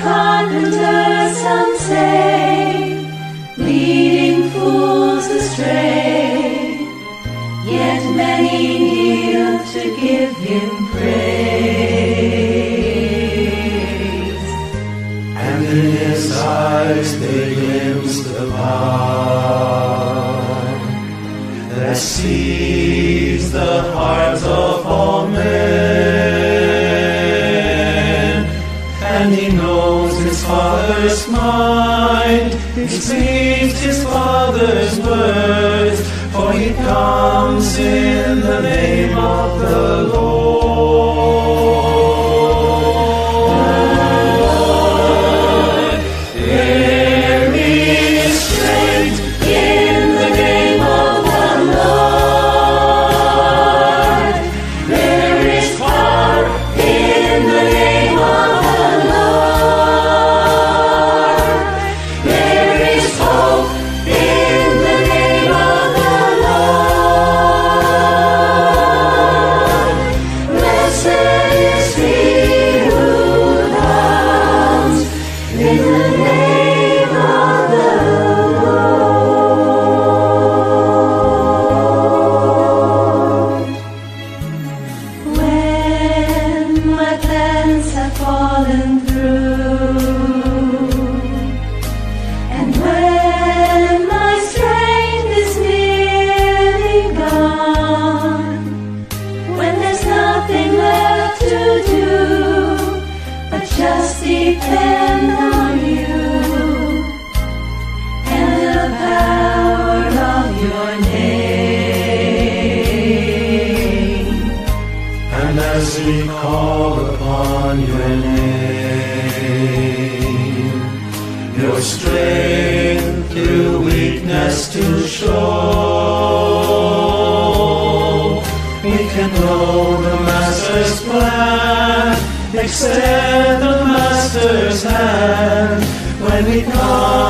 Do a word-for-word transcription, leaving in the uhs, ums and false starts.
carpenter, some say, leading fools astray, yet many kneel to give him praise. And in his eyes they glimpse the power that sees the hearts of all men, and he knows his Father's mind, he speaks his Father's words, for he comes in the name of the Lord. There is strength in the name of the Lord. There is power in the name of the Lord. There is hope in the name of the Lord. Blessed is he who comes in the name of the Lord. When my plans have fallen through, and when my strength is nearly gone, when there's nothing left to do but just depend on you and the power of your name. And as we call upon your name, your strength through weakness to show, we can know the Master's plan, extend the Master's hand when we come